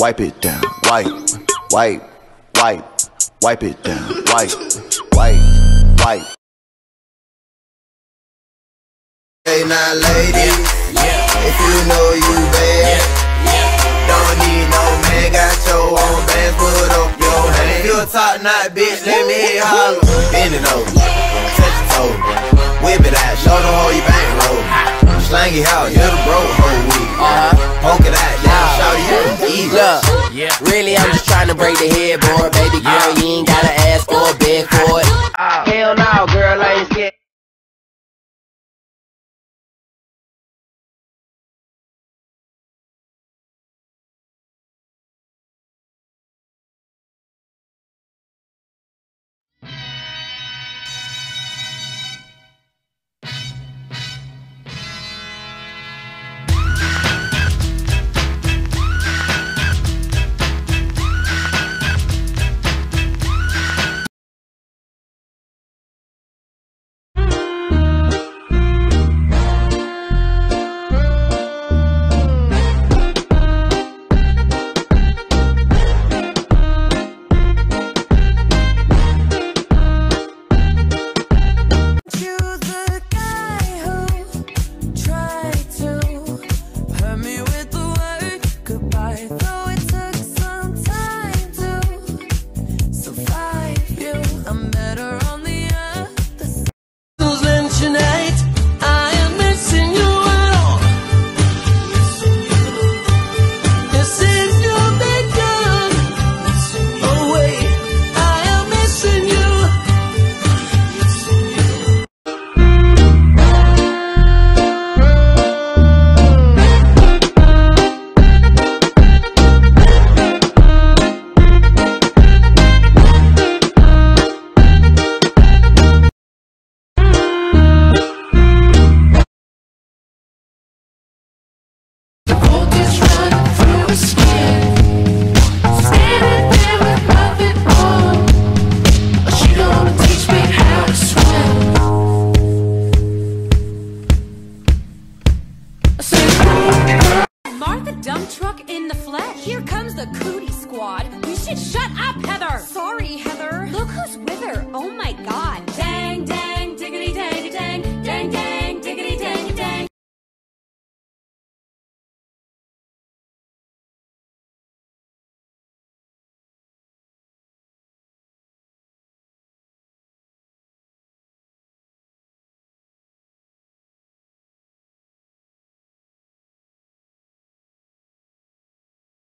wipe it down, wipe, wipe, wipe, wipe it down, wipe, wipe, wipe. Hey now ladies, if you know you bad, don't need no man, got your own bands, put up your hand. If you a top knot bitch, let me holler. Bend it over, touch your toe, whip it out, show them how you bankroll. Slang it out, you're the broke whole week. Poke it out, now shout you easy. Look, really I'm just trying to break the headboard. Baby girl, you ain't gotta ask for a bed for it. Hell no, girl, I ain't scared. Dump truck in the flesh. Here comes the cootie squad. You should shut up, Heather. Sorry, Heather.